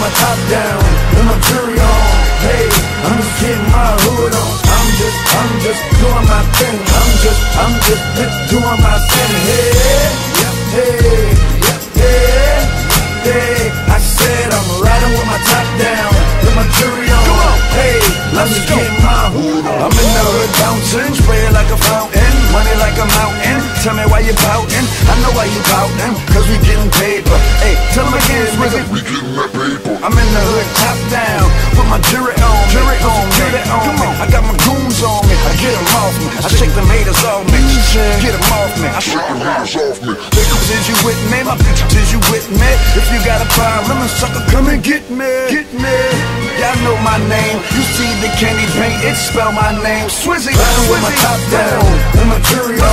my top down, with my jury on. Hey, I'm just getting my hood on. I'm just doing my thing. I'm just doing my thing. Hey, hey, hey, hey. I said I'm riding with my top down, with my jury on. Hey, I'm just getting my hood on. I'm in the hood bouncing, spray it like a fountain, money like a mountain. Tell me why you pouting, I know why you pouting, cause we getting paper. Hey, tell them again, Wizard, we getting that paper. I'm in the hood top down, with my jury on, Come on, I got my goons on me, I get them off me, I shake them haters off me, get them off me, I shake them haters off me. Bitches, is you with me? My bitches, is you with me? If you got a problem, a sucker, come and get me. Y'all know my name, you see the candy paint, it spell my name, Swizzy. Riding with my top down, with my jury on.